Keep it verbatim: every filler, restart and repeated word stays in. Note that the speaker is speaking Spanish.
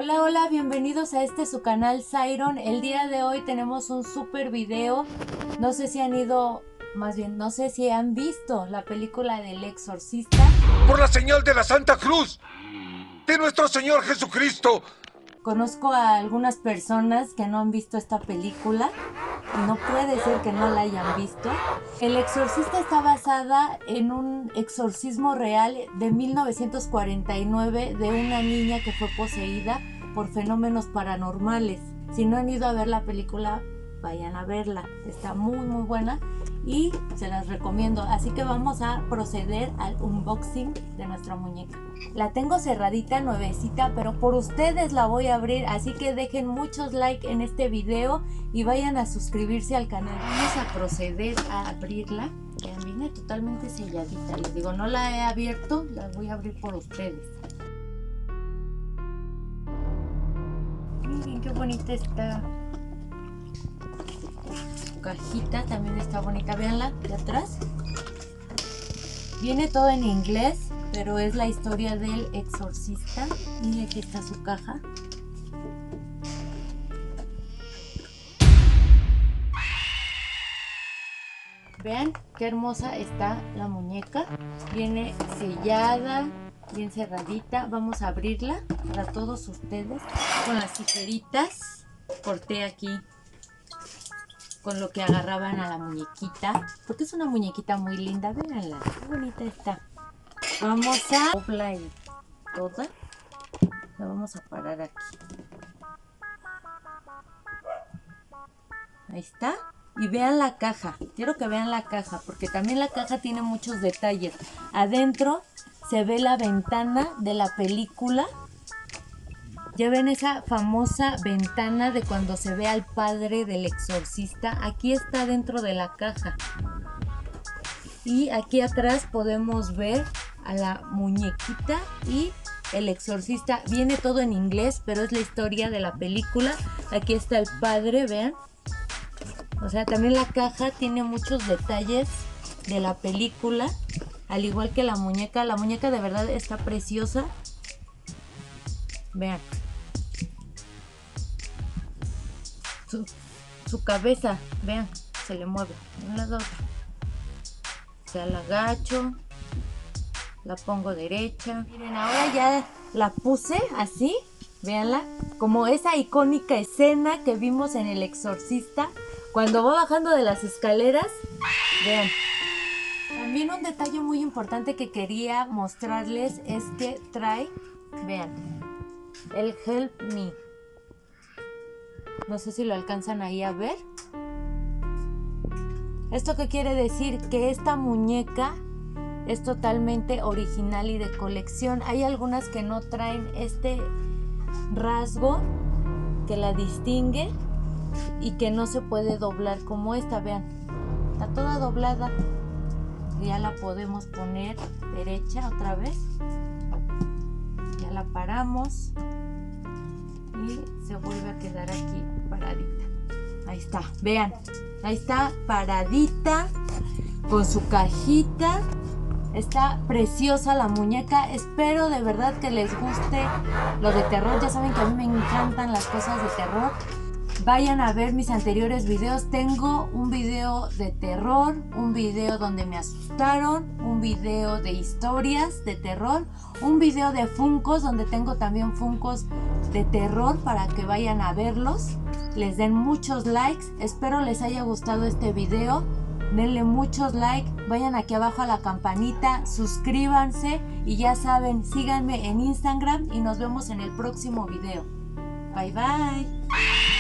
Hola, hola, bienvenidos a este su canal Siron. El día de hoy tenemos un super video. No sé si han ido, más bien, no sé si han visto la película del Exorcista. ¡Por la señal de la Santa Cruz de nuestro Señor Jesucristo! Conozco a algunas personas que no han visto esta película y no puede ser que no la hayan visto. El Exorcista está basada en un exorcismo real de mil novecientos cuarenta y nueve de una niña que fue poseída por fenómenos paranormales. Si no han ido a ver la película, vayan a verla. Está muy muy buena y se las recomiendo. Así que vamos a proceder al unboxing de nuestra muñeca. La tengo cerradita, nuevecita, pero por ustedes la voy a abrir, así que dejen muchos likes en este video y vayan a suscribirse al canal. Vamos a proceder a abrirla. Ya viene totalmente selladita, les digo, no la he abierto, la voy a abrir por ustedes. Miren qué bonita está. Su cajita también está bonita, véanla de atrás. Viene todo en inglés, pero es la historia del exorcista. Y aquí está su caja. Vean qué hermosa está la muñeca. Viene sellada, bien cerradita. Vamos a abrirla para todos ustedes. Con las tijeritas corté aquí con lo que agarraban a la muñequita, porque es una muñequita muy linda. Véanla, qué bonita está. Vamos a doblar toda. La vamos a parar aquí. Ahí está. Y vean la caja. Quiero que vean la caja, porque también la caja tiene muchos detalles. Adentro se ve la ventana de la película. Ya ven esa famosa ventana de cuando se ve al padre del exorcista. Aquí está dentro de la caja. Y aquí atrás podemos ver a la muñequita y el exorcista. Viene todo en inglés, pero es la historia de la película. Aquí está el padre, vean. O sea, también la caja tiene muchos detalles de la película, al igual que la muñeca. La muñeca de verdad está preciosa. Vean. Su, su cabeza, vean, se le mueve de un lado a otro. O sea, la agacho, la pongo derecha. Miren, ahora ya la puse así, véanla, como esa icónica escena que vimos en El Exorcista, cuando va bajando de las escaleras. Vean. También un detalle muy importante que quería mostrarles es que trae, vean, el Help Me. No sé si lo alcanzan ahí a ver. ¿Esto qué quiere decir? Que esta muñeca es totalmente original y de colección. Hay algunas que no traen este rasgo que la distingue y que no se puede doblar como esta. Vean, está toda doblada. Ya la podemos poner derecha otra vez. Ya la paramos y se vuelve a quedar aquí paradita. Ahí está, vean, ahí está paradita con su cajita. Está preciosa la muñeca. Espero de verdad que les guste lo de terror. Ya saben que a mí me encantan las cosas de terror. Vayan a ver mis anteriores videos. Tengo un video de terror, un video donde me asustaron, un video de historias de terror, un video de Funkos donde tengo también Funkos de terror para que vayan a verlos. Les den muchos likes. Espero les haya gustado este video. Denle muchos likes. Vayan aquí abajo a la campanita. Suscríbanse. Y ya saben, síganme en Instagram y nos vemos en el próximo video. Bye bye.